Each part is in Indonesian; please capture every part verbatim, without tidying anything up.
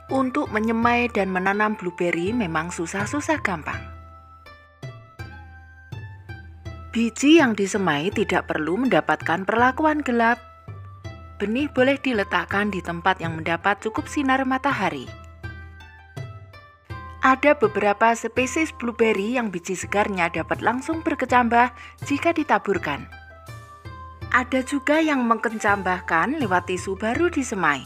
Untuk menyemai dan menanam blueberry memang susah-susah gampang. Biji yang disemai tidak perlu mendapatkan perlakuan gelap. Benih boleh diletakkan di tempat yang mendapat cukup sinar matahari. Ada beberapa spesies blueberry yang biji segarnya dapat langsung berkecambah jika ditaburkan. Ada juga yang mengkecambahkan lewat tisu baru disemai.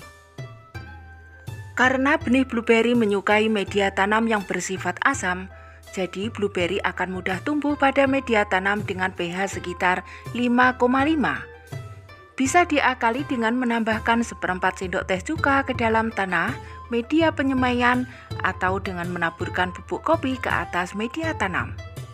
Karena benih blueberry menyukai media tanam yang bersifat asam, jadi blueberry akan mudah tumbuh pada media tanam dengan pH sekitar lima koma lima. Bisa diakali dengan menambahkan seperempat sendok teh cuka ke dalam tanah, media penyemaian, atau dengan menaburkan bubuk kopi ke atas media tanam.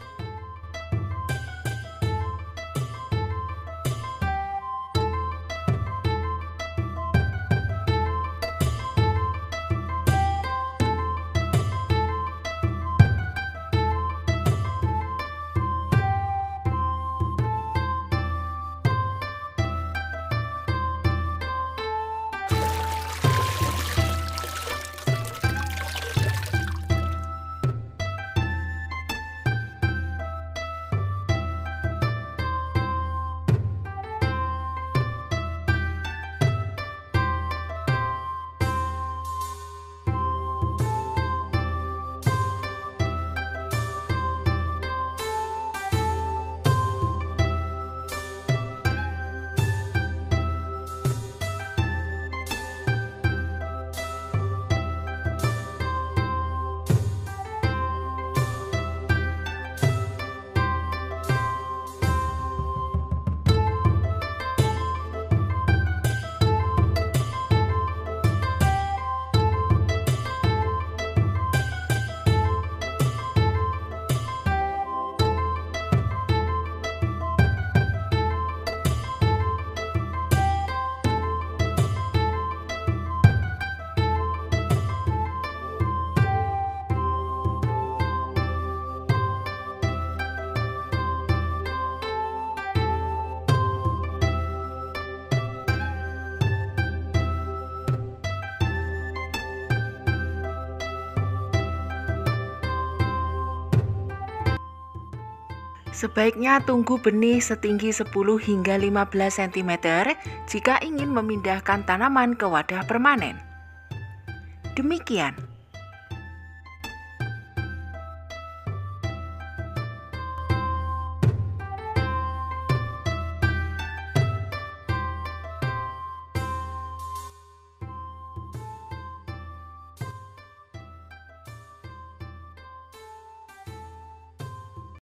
Sebaiknya tunggu benih setinggi sepuluh hingga lima belas sentimeter jika ingin memindahkan tanaman ke wadah permanen. Demikian.